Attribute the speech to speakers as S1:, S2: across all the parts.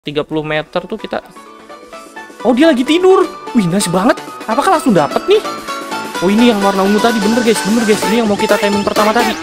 S1: 30 meter tuh kita... Oh, dia lagi tidur. Wih, nice banget. Apakah langsung dapat nih? Oh, ini yang warna ungu tadi. Bener guys, bener guys. Ini yang mau kita timing pertama tadi.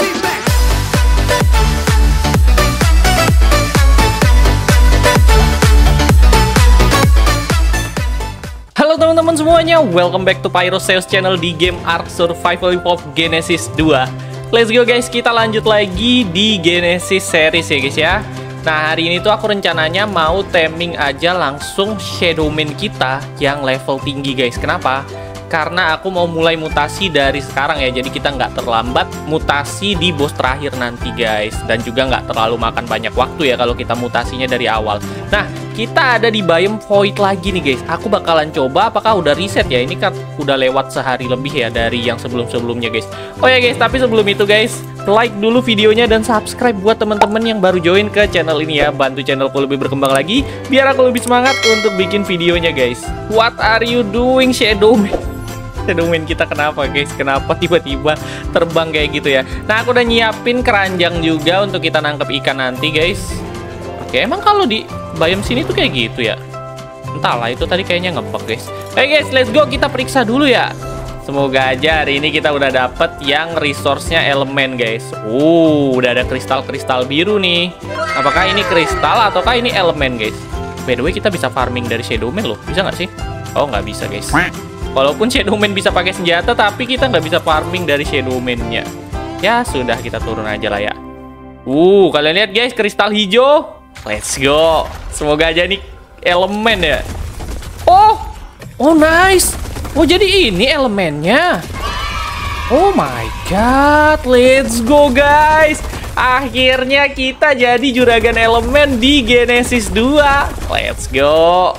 S1: Halo teman-teman semuanya, welcome back to Pyroseus channel di game Ark Survival of Genesis 2. Let's go guys, kita lanjut lagi di Genesis series ya guys ya. Nah, hari ini tuh aku rencananya mau taming aja langsung Shadowman kita yang level tinggi guys. Kenapa? Karena aku mau mulai mutasi dari sekarang ya. Jadi kita nggak terlambat mutasi di boss terakhir nanti guys. Dan juga nggak terlalu makan banyak waktu ya kalau kita mutasinya dari awal. Nah, kita ada di biome Void lagi nih guys. Aku bakalan coba apakah udah reset ya. Ini kan udah lewat sehari lebih ya dari yang sebelum-sebelumnya guys. Oh ya guys, tapi sebelum itu guys, like dulu videonya dan subscribe buat teman-teman yang baru join ke channel ini ya. Bantu channelku lebih berkembang lagi biar aku lebih semangat untuk bikin videonya guys. What are you doing Shadowman? Shadowman kita kenapa guys? Kenapa tiba-tiba terbang kayak gitu ya? Nah, aku udah nyiapin keranjang juga untuk kita nangkep ikan nanti guys. Oke, emang kalau di biome sini tuh kayak gitu ya? Entahlah, itu tadi kayaknya ngebug guys. Oke guys, let's go, kita periksa dulu ya. Semoga aja hari ini kita udah dapet yang resource-nya elemen guys. Udah ada kristal-kristal biru nih. Apakah ini kristal ataukah ini elemen guys? By the way, kita bisa farming dari Shadowman loh. Bisa nggak sih? Oh, nggak bisa guys. Walaupun Shadowman bisa pakai senjata, tapi kita nggak bisa farming dari Shadowman-nya. Ya sudah, kita turun aja lah ya. Kalian lihat guys, kristal hijau. Let's go. Semoga aja nih elemen ya. Oh nice. Oh, jadi ini elemennya. Oh my god, let's go guys. Akhirnya kita jadi juragan elemen di Genesis 2. Let's go.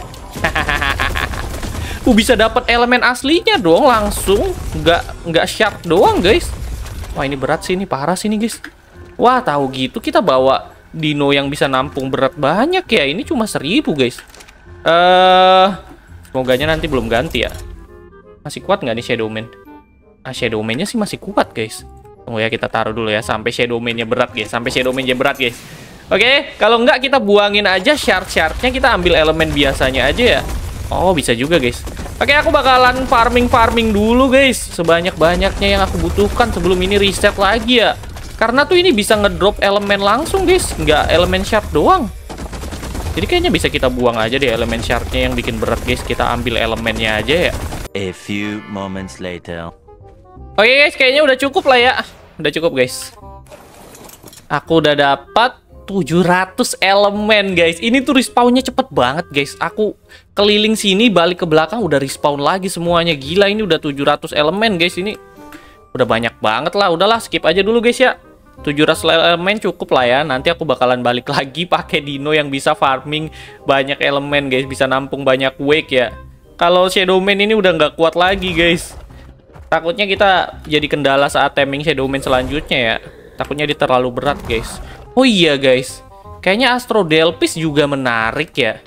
S1: Bisa dapat elemen aslinya dong langsung, nggak shard doang guys. Wah, ini berat sih, ini parah sih nih guys. Wah, tahu gitu kita bawa dino yang bisa nampung berat banyak ya. Ini cuma 1000 guys. Semoganya nanti belum ganti ya. Masih kuat nggak nih Shadowman? Shadowman-nya sih masih kuat guys. Tunggu ya, kita taruh dulu ya sampai Shadowman-nya berat guys. Sampai Shadowman-nya berat guys. Oke, kalau nggak kita buangin aja shard-shardnya, kita ambil elemen biasanya aja ya. Oh, bisa juga guys. Oke, aku bakalan farming dulu guys, sebanyak-banyaknya yang aku butuhkan sebelum ini reset lagi ya. Karena tuh ini bisa ngedrop elemen langsung guys, nggak elemen shard doang. Jadi kayaknya bisa kita buang aja deh elemen shardnya yang bikin berat guys. Kita ambil elemennya aja ya.
S2: A few moments later.
S1: Oke guys, kayaknya udah cukup lah ya. Udah cukup guys. Aku udah dapat 700 elemen guys. Ini tuh respawnnya cepet banget guys. Aku keliling sini balik ke belakang udah respawn lagi semuanya. Gila, ini udah 700 elemen guys. Ini udah banyak banget lah. Udahlah, skip aja dulu guys ya. 700 elemen cukup lah ya. Nanti aku bakalan balik lagi pakai dino yang bisa farming banyak elemen guys. Bisa nampung banyak wake ya. Kalau Shadowman ini udah nggak kuat lagi guys. Takutnya kita jadi kendala saat taming Shadowman selanjutnya ya. Takutnya dia terlalu berat guys. Oh iya guys, kayaknya Astrodelphis juga menarik ya.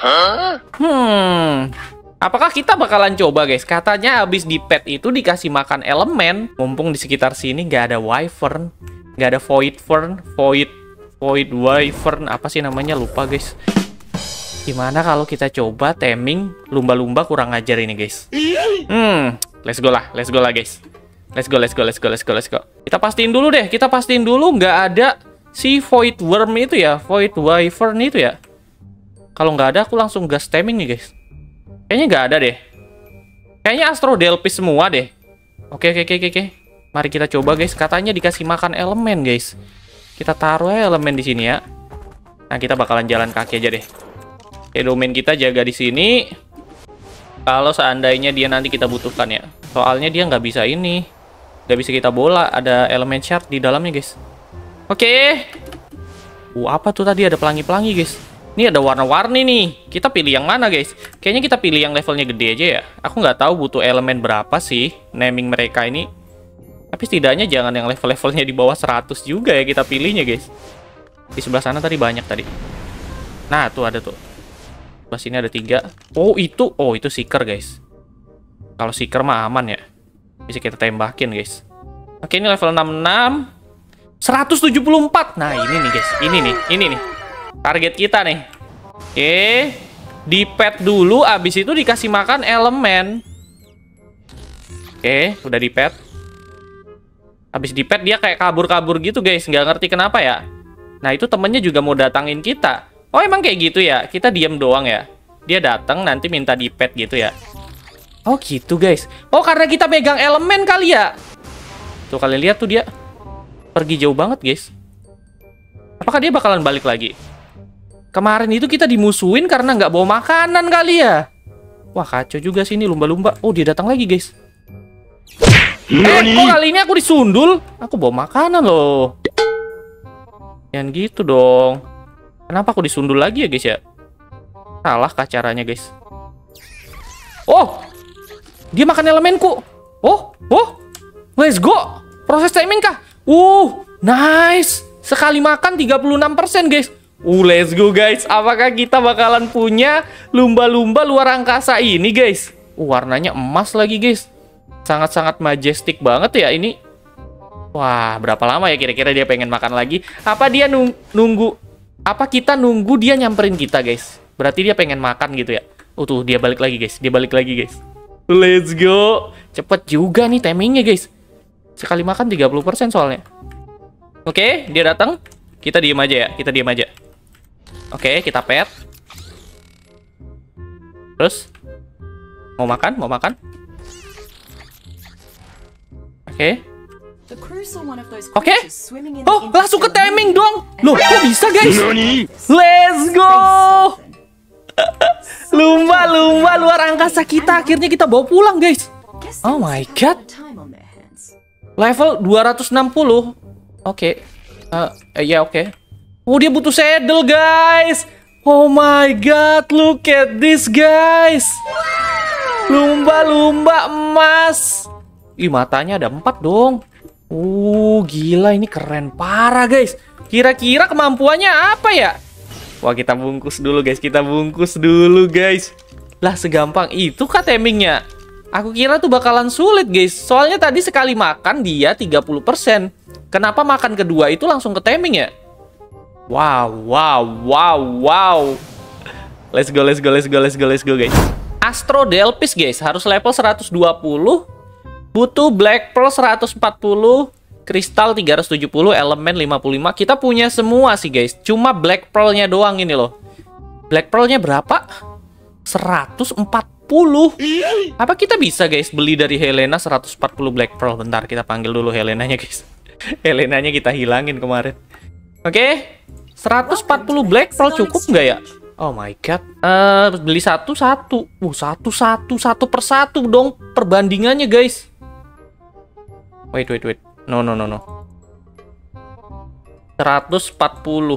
S1: Apakah kita bakalan coba guys? Katanya abis di pet itu dikasih makan elemen. Mumpung di sekitar sini nggak ada wyvern, nggak ada void wyvern, apa sih namanya, lupa guys. Gimana kalau kita coba taming lumba-lumba kurang ajar ini guys? Let's go lah guys. Let's go. Kita pastiin dulu deh, nggak ada si void worm itu ya, void wyvern itu ya. Kalau nggak ada, aku langsung gas taming nih guys. Kayaknya nggak ada deh. Kayaknya Astrodelphis semua deh. Oke. Mari kita coba guys. Katanya dikasih makan elemen guys. Kita taruh elemen di sini ya. Nah, kita bakalan jalan kaki aja deh. Shadowman kita jaga di sini. Kalau seandainya dia nanti kita butuhkan ya. Soalnya dia nggak bisa ini. Nggak bisa kita bola. Ada elemen shard di dalamnya guys. Oke. Apa tuh tadi, ada pelangi-pelangi guys. Ini ada warna-warni nih. Kita pilih yang mana guys? Kayaknya kita pilih yang levelnya gede aja ya. Aku nggak tahu butuh elemen berapa sih naming mereka ini. Tapi setidaknya jangan yang level-levelnya di bawah 100 juga ya kita pilihnya guys. Di sebelah sana tadi banyak tadi. Nah, tuh ada tuh. Sebelah sini ada 3. Oh itu seeker guys. Kalau seeker mah aman ya. Bisa kita tembakin guys. Oke, ini level 66. 174. Nah, ini nih guys. Ini nih. Target kita nih. Oke, di pet dulu, abis itu dikasih makan elemen. Oke, udah di pet. Abis di pet dia kayak kabur-kabur gitu guys, nggak ngerti kenapa ya. Nah itu temennya juga mau datangin kita. Oh emang kayak gitu ya, kita diem doang ya. Dia datang nanti minta di pet gitu ya. Oh gitu guys. Oh karena kita pegang elemen kali ya. Tuh kalian lihat tuh dia pergi jauh banget guys. Apakah dia bakalan balik lagi? Kemarin itu kita dimusuhin karena nggak bawa makanan kali ya. Wah kacau juga sih ini lumba-lumba. Oh dia datang lagi guys. Kok kali ini aku disundul? Aku bawa makanan loh. Yang gitu dong. Kenapa aku disundul lagi ya guys ya? Salah kah caranya guys? Oh, dia makan elemenku. Oh, let's go. Proses timing kah? Nice. Sekali makan 36% guys. Let's go guys. Apakah kita bakalan punya lumba-lumba luar angkasa ini guys? Warnanya emas lagi guys. Sangat-sangat majestic banget ya ini. Wah, berapa lama ya kira-kira dia pengen makan lagi? Apa dia nunggu? Apa kita nunggu dia nyamperin kita guys? Berarti dia pengen makan gitu ya. Tuh dia balik lagi guys. Dia balik lagi guys. Let's go. Cepet juga nih timingnya guys. Sekali makan 30% soalnya. Oke, dia datang. Kita diem aja ya. Kita diem aja. Oke, kita pet. Terus mau makan? Mau makan? Oke. Oke. Oh, langsung ke timing dong. Loh, kok bisa guys? Let's go. Lumba-lumba luar angkasa kita akhirnya kita bawa pulang guys. Oh my god. Level 260. Oke. Ya oke. Oh, dia butuh saddle guys. Oh my god, look at this guys. Lumba-lumba emas. Ih, matanya ada 4 dong. Gila ini keren parah guys. Kira-kira kemampuannya apa ya? Wah, kita bungkus dulu guys. Kita bungkus dulu guys. Lah, segampang itu kah timingnya? Aku kira tuh bakalan sulit guys. Soalnya tadi sekali makan dia 30%. Kenapa makan kedua itu langsung ke timing ya? Wow. Let's go guys. Astro Delphis guys. Harus level 120. Butuh Black Pearl 140, Kristal 370, Elemen 55. Kita punya semua sih guys. Cuma Black Pearl-nya doang ini loh. Black Pearl-nya berapa? 140. Apa kita bisa guys beli dari Helena 140 Black Pearl? Bentar, kita panggil dulu Helenanya guys. Helenanya kita hilangin kemarin. Oke, 140 Black Pearl cukup nggak ya? Oh my god. Beli satu. Satu per satu dong perbandingannya guys. Wait. No. 140.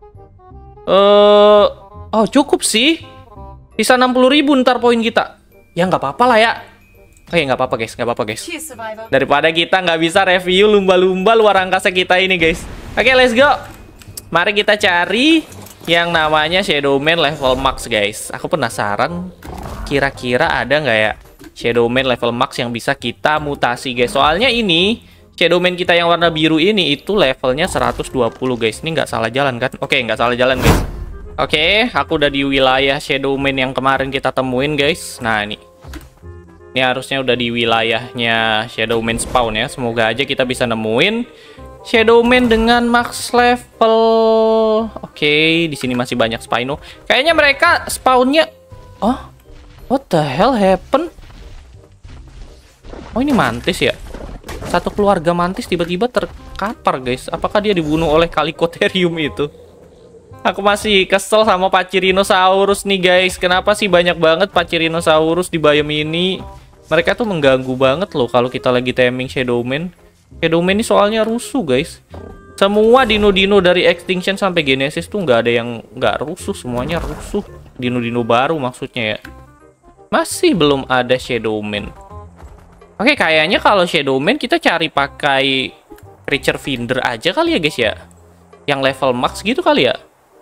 S1: Oh, cukup sih. Bisa 60.000 ntar poin kita. Ya nggak apa-apa lah ya. Oke, nggak apa-apa guys. Daripada kita nggak bisa review lumba-lumba luar angkasa kita ini guys. Oke, let's go. Mari kita cari yang namanya Shadowman level max guys. Aku penasaran kira-kira ada nggak ya Shadowman level max yang bisa kita mutasi guys. Soalnya ini Shadowman kita yang warna biru ini itu levelnya 120 guys. Ini nggak salah jalan kan? Oke, nggak salah jalan guys. Oke, aku udah di wilayah Shadowman yang kemarin kita temuin guys. Nah ini harusnya udah di wilayahnya Shadowman spawn ya. Semoga aja kita bisa nemuin Shadowman dengan max level. Oke, di sini masih banyak Spino. Kayaknya mereka spawnnya. Oh, what the hell happened? Oh, ini mantis ya. Satu keluarga mantis tiba-tiba terkapar guys. Apakah dia dibunuh oleh Kalicotherium itu? Aku masih kesel sama Pachyrhinosaurus nih guys. Kenapa sih banyak banget Pachyrhinosaurus di biome ini? Mereka tuh mengganggu banget loh kalau kita lagi timing Shadowman. Shadowman ini soalnya rusuh guys. Semua dino-dino dari Extinction sampai Genesis tuh nggak ada yang nggak rusuh. Semuanya rusuh. Dino-dino baru maksudnya ya. Masih belum ada Shadowman. Oke, kayaknya kalau Shadowman kita cari pakai Creature Finder aja kali ya guys ya. Yang level max gitu kali ya.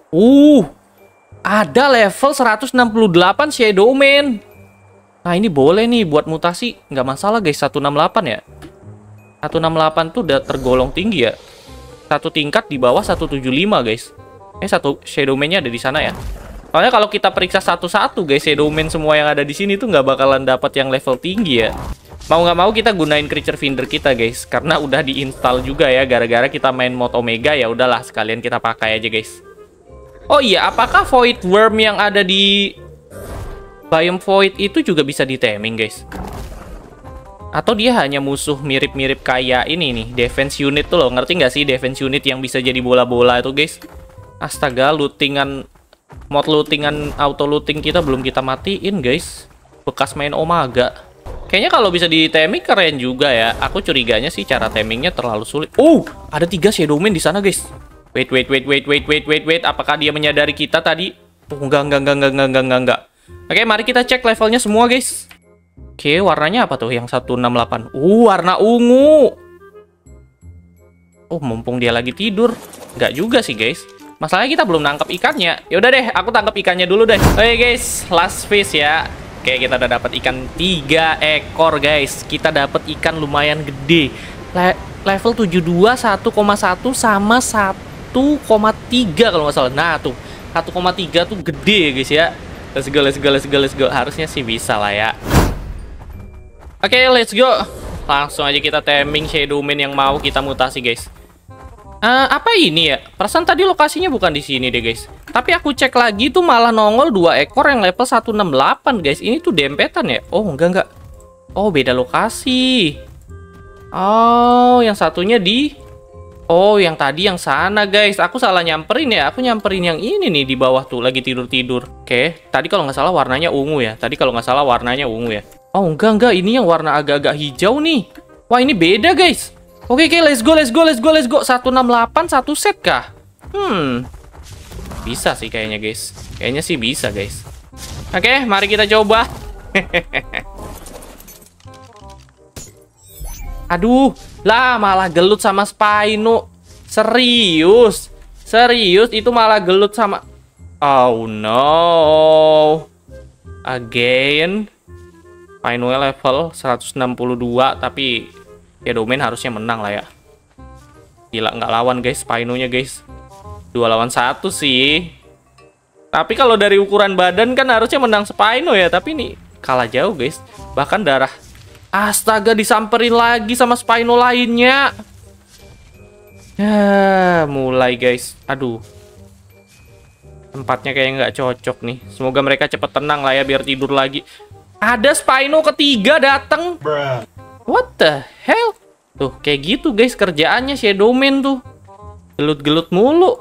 S1: Ada level 168 Shadowman. Nah ini boleh nih buat mutasi. Nggak masalah guys, 168 ya. 168 tuh udah tergolong tinggi ya. Satu tingkat di bawah 175 guys. Satu Shadowman-nya ada di sana ya. Soalnya kalau kita periksa satu-satu guys, Shadowman semua yang ada di sini tuh nggak bakalan dapat yang level tinggi ya. Mau nggak mau kita gunain Creature Finder kita guys, karena udah diinstal juga ya. Gara-gara kita main mod Omega ya udahlah sekalian kita pakai aja guys. Oh iya, apakah Void Worm yang ada di Biome Void itu juga bisa di-taming guys? Atau dia hanya musuh mirip-mirip kayak ini nih, defense unit tuh loh. Ngerti nggak sih defense unit yang bisa jadi bola-bola itu guys? Astaga, mod lootingan auto looting kita belum kita matiin guys. Bekas main Omega. Kayaknya kalau bisa di taming keren juga ya. Aku curiganya sih cara tamingnya terlalu sulit. Oh, ada 3 Shadowman di sana guys. Wait. Apakah dia menyadari kita tadi? Oh, enggak. Oke, mari kita cek levelnya semua guys. Oke, warnanya apa tuh yang 168? Warna ungu. Oh, mumpung dia lagi tidur. Enggak juga sih guys. Masalahnya kita belum nangkep ikannya. Yaudah deh, aku tangkap ikannya dulu deh. Oke guys, last fish ya. Oke, kita udah dapat ikan 3 ekor guys. Kita dapat ikan lumayan gede. Level 72, 1,1 sama 1,3 kalau nggak salah. Nah tuh, 1,3 tuh gede guys ya. Let's go. Harusnya sih bisa lah ya. Oke, let's go. Langsung aja kita taming Shadowman yang mau kita mutasi guys. Apa ini ya? Perasaan tadi lokasinya bukan di sini deh guys. Tapi aku cek lagi tuh malah nongol 2 ekor yang level 168 guys. Ini tuh dempetan ya? Oh enggak. Oh beda lokasi. Oh yang satunya di... Oh yang tadi yang sana guys. Aku salah nyamperin ya. Aku nyamperin yang ini nih di bawah tuh lagi tidur-tidur. Oke, tadi kalau nggak salah warnanya ungu ya. Oh enggak. Ini yang warna agak-agak hijau nih. Wah ini beda guys. Oke, let's go. 168 satu set kah? Bisa sih kayaknya guys. Kayaknya sih bisa guys. Oke, mari kita coba. Aduh, lah malah gelut sama Spino. Serius itu malah gelut sama... Oh no. Again. Spino level 162 tapi... Shadowman harusnya menang lah ya. Gila, nggak lawan guys Spino-nya guys. 2 lawan 1 sih. Tapi kalau dari ukuran badan kan harusnya menang Spino ya. Tapi ini kalah jauh guys. Bahkan darah. Astaga, disamperin lagi sama Spino lainnya. Ya, mulai guys. Aduh. Tempatnya kayak nggak cocok nih. Semoga mereka cepet tenang lah ya biar tidur lagi. Ada Spino ketiga dateng. What the hell? Tuh, kayak gitu guys kerjaannya Shadowman tuh. Gelut-gelut mulu.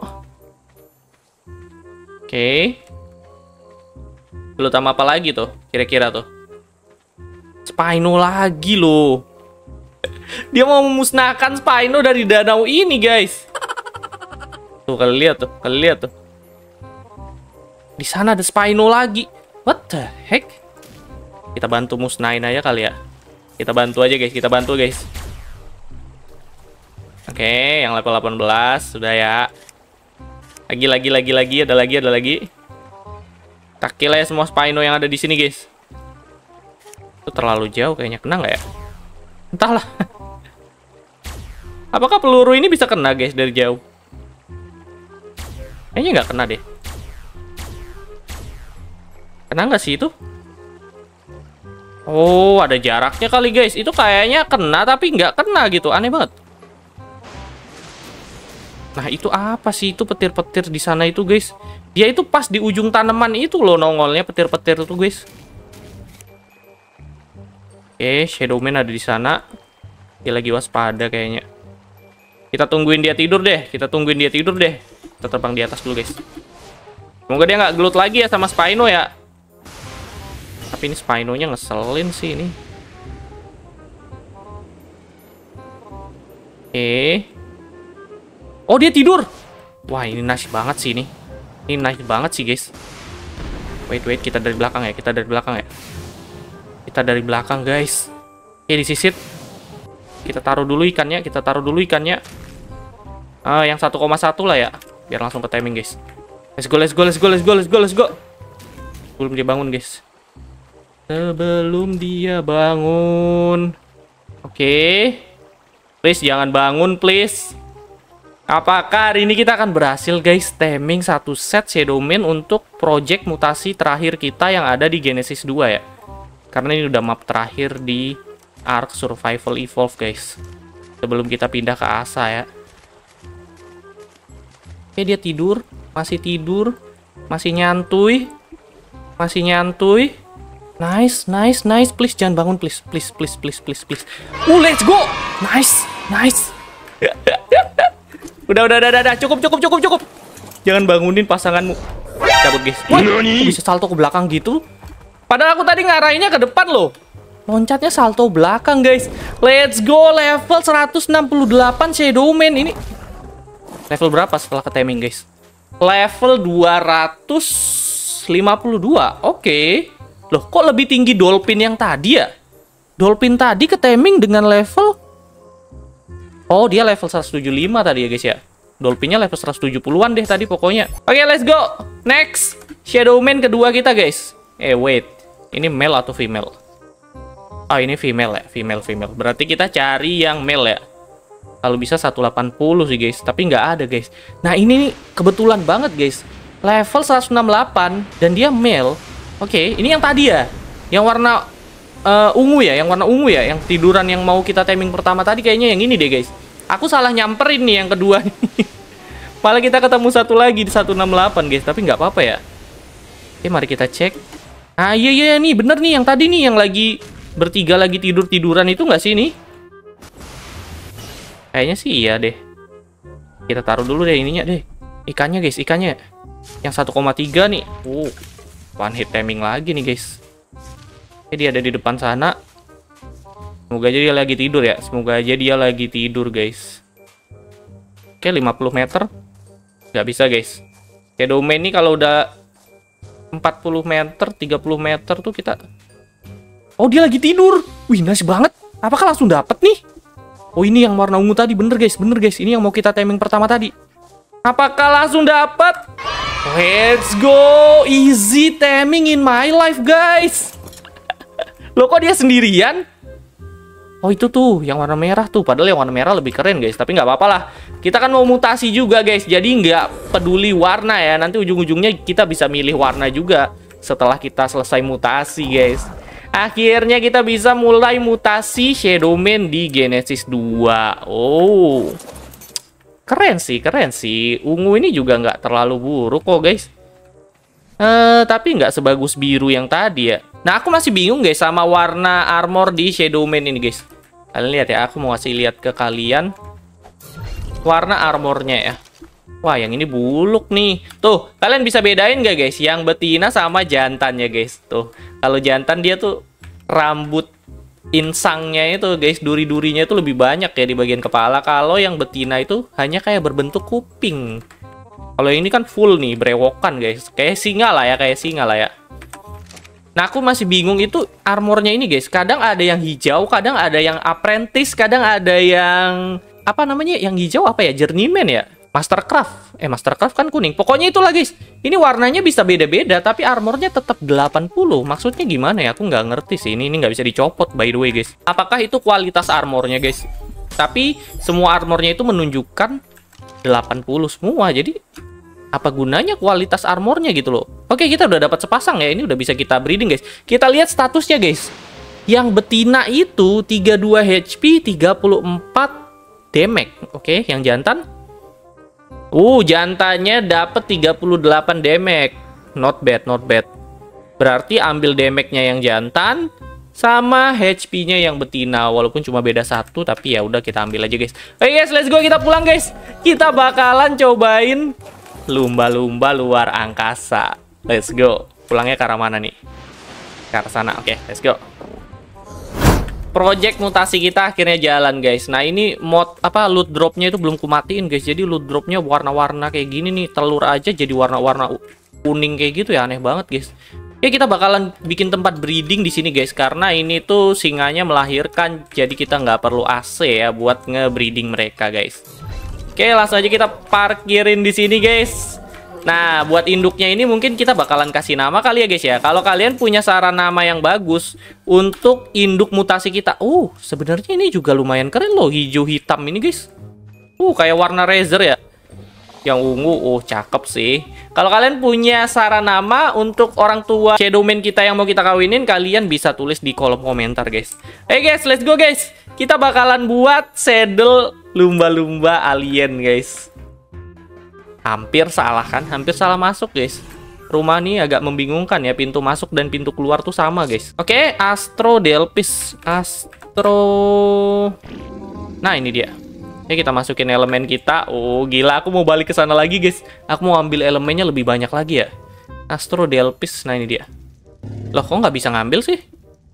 S1: Oke. Gelut sama apa lagi tuh? Kira-kira tuh. Spino lagi loh. Dia mau memusnahkan Spino dari danau ini guys. Tuh, kalian lihat tuh. Di sana ada Spino lagi. What the heck? Kita bantu musnahin aja kali ya. Kita bantu guys. Oke, yang level 18 sudah ya. Lagi, ada lagi. Tak kill ya semua Spino yang ada di sini, guys. Itu terlalu jauh kayaknya, kena nggak ya? Entahlah. Apakah peluru ini bisa kena, guys, dari jauh? Kayaknya nggak kena deh. Kena nggak sih itu? Oh, ada jaraknya kali guys. Itu kayaknya kena tapi nggak kena gitu. Aneh banget. Nah, itu apa sih? Itu petir-petir di sana itu guys. Dia itu pas di ujung tanaman itu loh nongolnya petir-petir itu guys. Oke, Shadowman ada di sana. Dia lagi waspada kayaknya. Kita tungguin dia tidur deh. Kita terbang di atas dulu guys. Semoga dia nggak gelut lagi ya sama Spino ya. Tapi ini Spino-nya ngeselin sih ini. Oh, dia tidur. Wah, ini nice banget sih ini. Ini nice banget sih, guys. Wait, kita dari belakang ya. Kita dari belakang, guys. Oke, disisit. Kita taruh dulu ikannya. Yang 1,1 lah ya. Biar langsung ke timing, guys. Let's go. Belum dia bangun, guys. Sebelum dia bangun. Oke. Please jangan bangun, please. Apakah hari ini kita akan berhasil guys taming satu set Shadowman untuk project mutasi terakhir kita yang ada di Genesis 2 ya. Karena ini udah map terakhir di Ark Survival Evolved guys. Sebelum kita pindah ke Asa ya. Oke, dia tidur, masih nyantuy. Masih nyantuy. Nice. Please jangan bangun please. Please. Let's go. Nice. Udah. Cukup. Jangan bangunin pasanganmu. Cabut, guys. Wah, kok bisa salto ke belakang gitu? Padahal aku tadi ngarahinnya ke depan loh. Loncatnya salto belakang, guys. Let's go, level 168 Shadowman. Ini level berapa setelah ke taming, guys? Level 252. Oke. Loh, kok lebih tinggi Dolphin yang tadi ya? Dolphin tadi ke taming dengan level... Oh, dia level 175 tadi ya guys ya. Dolphinnya level 170-an deh tadi pokoknya. Oke, let's go. Next. Shadowman kedua kita guys. Wait. Ini male atau female? Oh, ini female ya. Female. Berarti kita cari yang male ya. Kalau bisa 180 sih guys. Tapi nggak ada guys. Nah, ini nih kebetulan banget guys. Level 168 dan dia male. Oke, ini yang tadi ya. Yang warna... ungu ya, yang warna ungu ya, yang tiduran yang mau kita taming pertama tadi kayaknya yang ini deh guys. Aku salah nyamperin nih yang kedua nih. Malah kita ketemu satu lagi di 168 guys, tapi nggak apa-apa ya. Oke, mari kita cek. Ah iya nih, bener nih yang tadi nih yang lagi bertiga lagi tiduran itu nggak sih ini? Kayaknya sih iya deh. Kita taruh dulu deh ininya deh. Ikannya guys, ikannya. Yang 1,3 nih. One hit taming lagi nih guys. Dia ada di depan sana. Semoga aja dia lagi tidur ya. Guys. Oke, 50 meter. Nggak bisa guys. Shadowman ini kalau udah 40 meter, 30 meter tuh kita... Oh, dia lagi tidur. Wih, nice banget. Apakah langsung dapet nih? Oh, ini yang warna ungu tadi. Bener guys. Ini yang mau kita taming pertama tadi. Apakah langsung dapet? Let's go. Easy taming in my life guys. Loh, kok dia sendirian? Oh, itu tuh yang warna merah tuh. Padahal yang warna merah lebih keren guys. Tapi nggak apa-apa lah. Kita kan mau mutasi juga guys. Jadi nggak peduli warna ya. Nanti ujung-ujungnya kita bisa milih warna juga setelah kita selesai mutasi guys. Akhirnya kita bisa mulai mutasi Shadowman di Genesis 2. Oh, keren sih. Ungu ini juga nggak terlalu buruk kok guys. Tapi nggak sebagus biru yang tadi ya. Nah, aku masih bingung guys sama warna armor di Shadowman ini guys. Kalian lihat ya, aku mau kasih lihat ke kalian warna armornya ya. Wah, yang ini buluk nih. Tuh, kalian bisa bedain nggak guys? Yang betina sama jantannya guys. Tuh, kalau jantan dia tuh rambut insangnya itu guys, duri-durinya itu lebih banyak ya di bagian kepala. Kalau yang betina itu hanya kayak berbentuk kuping. Kalau ini kan full nih, brewokan guys. Kayak singa lah ya. Nah, aku masih bingung itu armornya ini guys. Kadang ada yang hijau, kadang ada yang apprentice, kadang ada yang... Apa namanya? Yang hijau apa ya? Journeyman ya? Mastercraft. Mastercraft kan kuning. Pokoknya itulah guys. Ini warnanya bisa beda-beda, tapi armornya tetap 80. Maksudnya gimana ya? Aku nggak ngerti sih. Ini nggak bisa dicopot by the way guys. Apakah itu kualitas armornya guys? Tapi semua armornya itu menunjukkan 80 semua. Jadi... apa gunanya kualitas armornya gitu loh. Oke, kita udah dapat sepasang ya. Ini udah bisa kita breeding guys. Kita lihat statusnya guys. Yang betina itu 32 HP, 34 damage. Oke, yang jantan. Jantannya dapat 38 damage. Not bad. Berarti ambil damage-nya yang jantan sama HP-nya yang betina. Walaupun cuma beda 1, tapi ya udah kita ambil aja guys. Oke guys, let's go, kita pulang guys. Kita bakalan cobain lumba-lumba luar angkasa. Let's go. Pulangnya ke arah mana nih? Ke arah sana. Oke, let's go. Project mutasi kita akhirnya jalan guys. Nah, ini mod loot dropnya itu belum kumatiin guys. Jadi loot dropnya warna-warna kayak gini nih. Telur aja jadi warna-warna kuning kayak gitu ya, aneh banget guys. Ya, kita bakalan bikin tempat breeding di sini guys. Karena ini tuh singanya melahirkan. Jadi kita nggak perlu AC ya buat nge-breeding mereka guys. Oke, langsung aja kita parkirin di sini, guys. Nah, buat induknya ini mungkin kita bakalan kasih nama kali ya, guys ya. Kalau kalian punya saran nama yang bagus untuk induk mutasi kita. Sebenarnya ini juga lumayan keren loh, hijau hitam ini, guys. Kayak warna Razer ya. Yang ungu, cakep sih. Kalau kalian punya saran nama untuk orang tua Shadowman kita yang mau kita kawinin, kalian bisa tulis di kolom komentar, guys. Guys, let's go, guys. Kita bakalan buat saddle lumba-lumba alien, guys. Hampir salah kan? Hampir salah masuk, guys. Rumah ini agak membingungkan ya. Pintu masuk dan pintu keluar tuh sama, guys. Oke, Astro Delphis. Nah, ini dia. Ini kita masukin elemen kita. Oh, gila. Aku mau balik ke sana lagi, guys. Aku mau ambil elemennya lebih banyak lagi ya. Astro Delphis. Nah, ini dia. Loh, kok nggak bisa ngambil sih?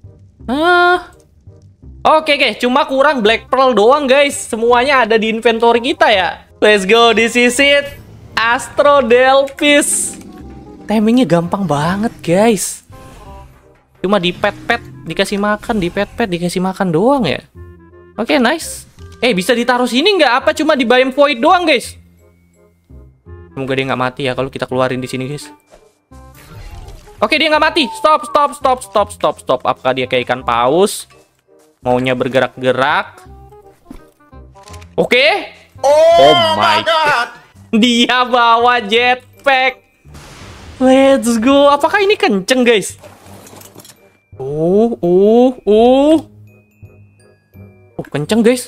S1: Oke. Cuma kurang Black Pearl doang, guys. Semuanya ada di inventory kita ya. Let's go. This is it. Astro Delphis. Timingnya gampang banget, guys. Cuma di pet-pet dikasih makan, di pet-pet dikasih makan doang ya. Oke, nice. Bisa ditaruh sini nggak? Apa cuma di biome void doang, guys? Semoga dia nggak mati ya kalau kita keluarin di sini, guys. Oke, dia nggak mati. Stop. Apakah dia kayak ikan paus? Maunya bergerak-gerak. Oke. Oh my god. Dia bawa jetpack. Let's go. Apakah ini kenceng, guys? Kenceng, guys.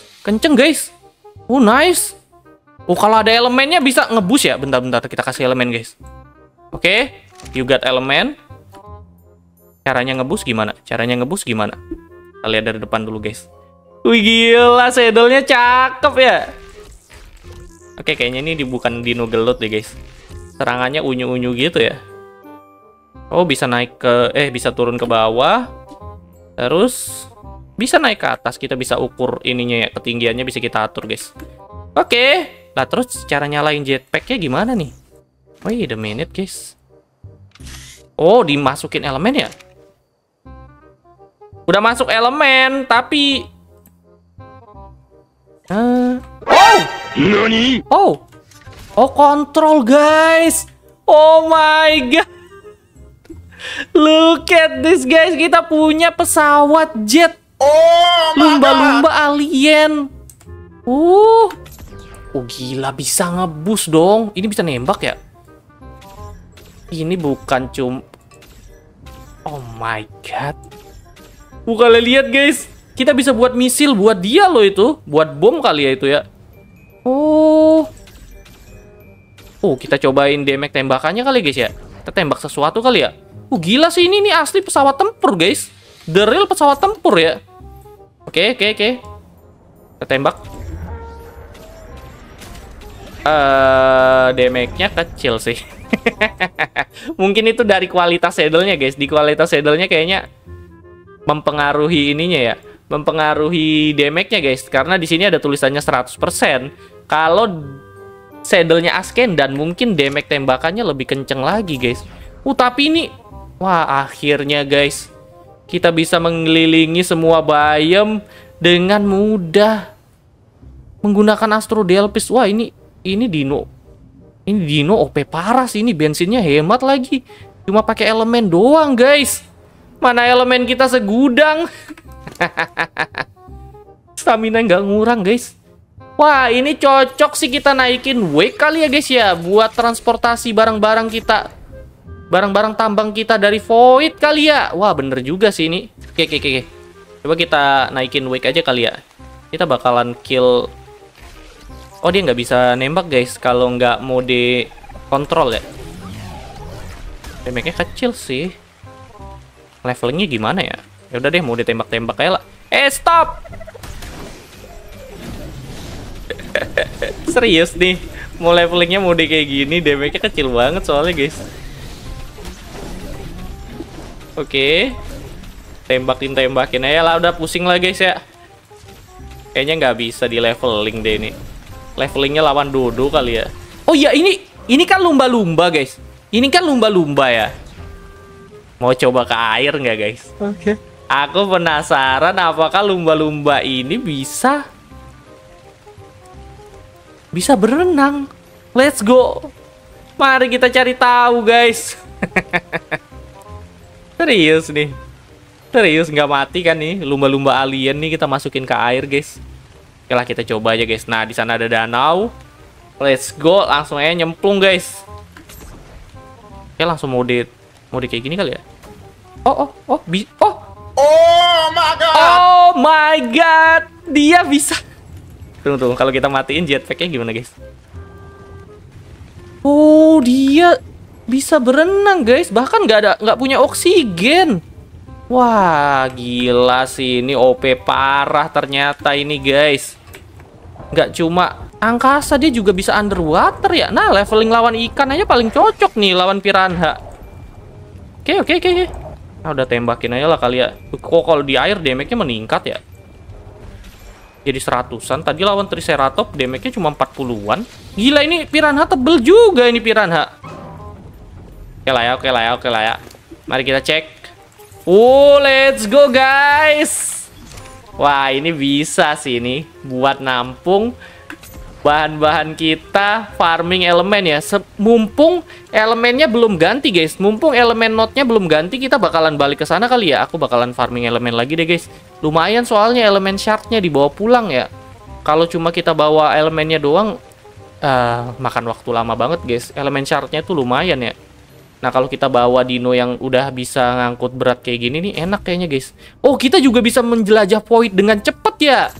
S1: Nice. Kalau ada elemennya bisa ngebus ya. Bentar, kita kasih elemen, guys. Oke, you got elemen. Caranya ngebus gimana? Kita lihat dari depan dulu, guys. Wih, gila, saddle-nya cakep ya. Oke, kayaknya ini bukan dino gelut deh, guys. Serangannya unyu-unyu gitu ya. Oh, bisa naik bisa turun ke bawah. Terus bisa naik ke atas. Kita bisa ukur ininya ya, ketinggiannya bisa kita atur, guys. Oke. Lah, terus cara nyalain jetpacknya gimana nih? Wait a minute, guys. Oh, dimasukin elemen ya? Udah masuk elemen, tapi kontrol, guys. Oh my god. Look at this, guys. Kita punya pesawat jet. Lumba-lumba alien. Gila, bisa ngebus dong. Ini bisa nembak ya? Ini bukan oh my god. Kalian lihat, guys. Kita bisa buat misil buat dia loh itu. Buat bom kali ya itu ya. Kita cobain damage tembakannya kali, guys ya. Kita tembak sesuatu kali ya. Gila sih, ini asli pesawat tempur, guys. The real pesawat tempur ya. Oke. Kita tembak. Damage-nya kecil sih. Mungkin itu dari kualitas saddle-nya, guys. Di kualitas saddle-nya kayaknya mempengaruhi ininya ya. Mempengaruhi damage-nya, guys. Karena di sini ada tulisannya 100%. Kalau saddle-nya Asken dan mungkin damage tembakannya lebih kenceng lagi, guys. Tapi ini akhirnya, guys, kita bisa mengelilingi semua biome dengan mudah menggunakan Astro Delphis. Ini dino OP parah sih. Ini bensinnya hemat lagi. Cuma pakai elemen doang, guys. Mana elemen kita segudang. Stamina nggak ngurang, guys. Ini cocok sih kita naikin wake kali ya, guys ya, buat transportasi barang-barang kita. Barang-barang tambang kita dari void kali ya. Bener juga sih ini. Oke. Coba kita naikin wake aja kali ya. Kita bakalan kill. Dia nggak bisa nembak, guys, kalau nggak mode kontrol ya. Damage-nya kecil sih. Levelingnya gimana ya? Ya udah deh, mode tembak-tembak aja lah. Stop! Serius nih, mau levelingnya mode kayak gini, damage-nya kecil banget soalnya, guys. Oke. Tembakin aja lah, udah pusing lah, guys ya. Kayaknya nggak bisa di leveling deh ini. Levelingnya lawan Dodo kali ya. Oh iya, ini kan lumba-lumba, guys. Ini kan lumba-lumba ya. Mau coba ke air nggak, guys? Oke. Aku penasaran apakah lumba-lumba ini bisa berenang. Let's go. Mari kita cari tahu, guys. Serius nih. Serius nggak mati kan nih lumba-lumba alien nih, kita masukin ke air, guys. Oke lah, kita coba aja guys. Nah, di sana ada danau. Let's go, langsung aja nyemplung guys. Oke, langsung mode kayak gini kali ya. Oh my god, dia bisa. Tunggu, kalau kita matiin jetpacknya gimana guys? Oh, dia bisa berenang guys, bahkan nggak punya oksigen. Wah, gila sih, ini OP parah ternyata ini guys. Nggak cuma angkasa, dia juga bisa underwater ya. Nah, leveling lawan ikan aja paling cocok nih lawan piranha. Oke. Nah, udah tembakin aja lah kali ya. Kok kalau di air damage-nya meningkat ya? Jadi 100-an. Tadi lawan Triceratops damage-nya cuma 40-an. Gila, ini piranha tebel juga ini piranha. Oke lah ya. Mari kita cek. Let's go guys. Wah, ini bisa sih ini buat nampung bahan-bahan kita farming elemen ya. Mumpung elemennya belum ganti guys. Mumpung elemen node-nya belum ganti, kita bakalan balik ke sana kali ya. Aku bakalan farming elemen lagi deh guys. Lumayan soalnya elemen shardnya dibawa pulang ya. Kalau cuma kita bawa elemennya doang, makan waktu lama banget guys. Elemen shardnya tuh lumayan ya. Nah, kalau kita bawa dino yang udah bisa ngangkut berat kayak gini nih, enak kayaknya guys. Oh, kita juga bisa menjelajah void dengan cepet ya.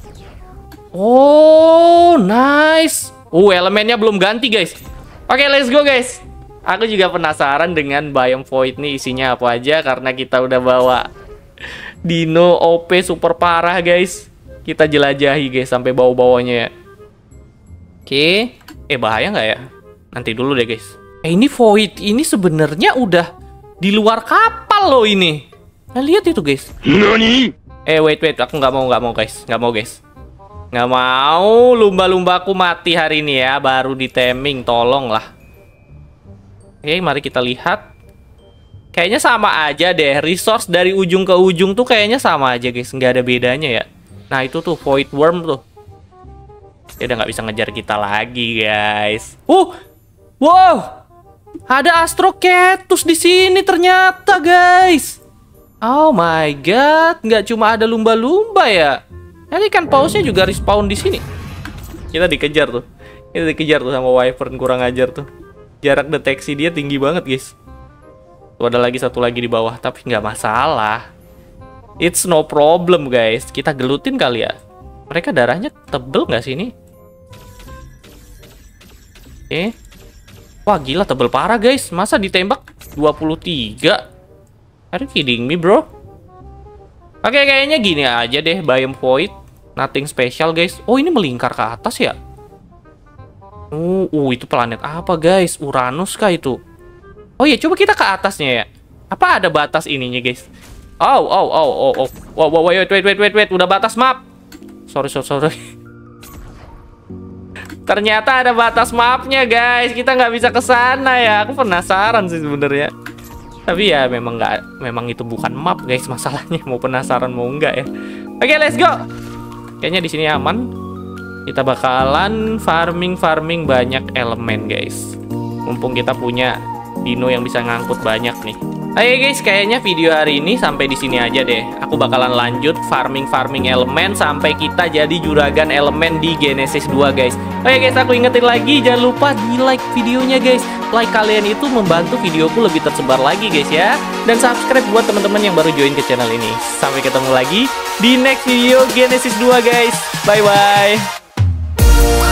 S1: Oh, nice. Elemennya belum ganti guys. Oke, let's go guys. Aku juga penasaran dengan biome void nih isinya apa aja, karena kita udah bawa dino OP super parah guys. Kita jelajahi guys sampai bawah-bawahnya ya. Oke. Bahaya nggak ya? Nanti dulu deh guys. Ini void ini sebenarnya udah di luar kapal loh ini. Nah, lihat itu guys.
S2: Nani?
S1: Wait, aku nggak mau guys. Nggak mau lumba-lumbaku mati hari ini ya, baru di taming, tolong lah. Oke, mari kita lihat. Kayaknya sama aja deh, resource dari ujung ke ujung tuh kayaknya sama aja guys, nggak ada bedanya ya. Nah, itu tuh void worm tuh. Dia udah nggak bisa ngejar kita lagi guys. Wow. Ada Astrocetus di sini ternyata, guys. Oh my god, nggak cuma ada lumba-lumba ya. Nanti kan pausnya juga respawn di sini. Kita dikejar tuh sama wyvern, kurang ajar tuh. Jarak deteksi dia tinggi banget, guys. Tuh ada satu lagi di bawah, tapi nggak masalah. It's no problem, guys. Kita gelutin kali ya. Mereka darahnya tebel nggak sih ini? Oke. Wah, gila tebel parah guys. Masa ditembak 23? Are you kidding me bro? Oke, kayaknya gini aja deh biome void. Nothing special guys. Oh, ini melingkar ke atas ya? Itu planet apa guys? Uranus kah itu? Oh iya, coba kita ke atasnya ya. Apa ada batas ininya guys? Wait. Udah batas map. Sorry. Ternyata ada batas mapnya guys. Kita nggak bisa ke sana ya. Aku penasaran sih sebenarnya. Tapi ya memang itu bukan map guys masalahnya. Mau penasaran mau enggak ya. Oke, let's go. Kayaknya di sini aman. Kita bakalan farming banyak elemen guys. Mumpung kita punya dino yang bisa ngangkut banyak nih. Oke guys, kayaknya video hari ini sampai di sini aja deh. Aku bakalan lanjut farming elemen sampai kita jadi juragan elemen di Genesis 2 guys. Oke guys, aku ingetin lagi, jangan lupa di like videonya guys. Like kalian itu membantu videoku lebih tersebar lagi guys ya. Dan subscribe buat teman-teman yang baru join ke channel ini. Sampai ketemu lagi di next video Genesis 2 guys. Bye bye.